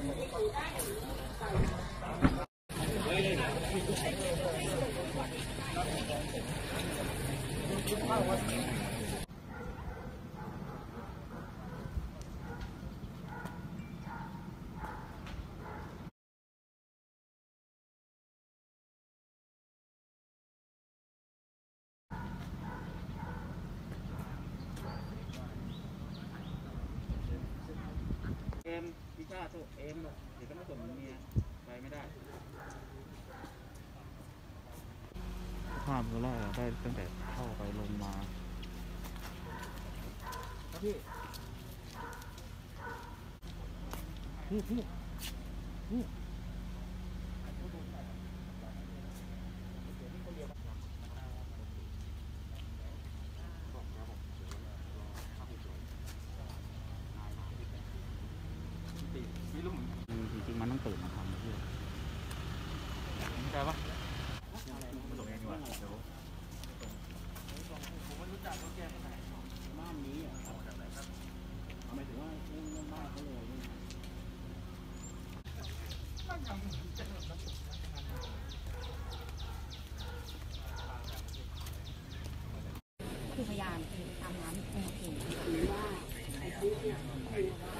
เอ็มพิชาตัวเอ็มเดี๋ยวก็มาส่งเมียไปไม่ได้ภาพตัวแรกได้ตั้งแต่เข้าไปลงมาครับพี่จริงๆมันต้องตื่นมาทำนะพี่เข้าใจปะมันหลงเองดีกว่าเดี๋ยวผมไม่รู้จักเขาแก้ปัญหาบ้านนี้อ่ะหมายถึงว่าเรื่องบ้านเขาเลยคือพยานตามน้ำเองหรือว่าไอ้ที่เนี่ย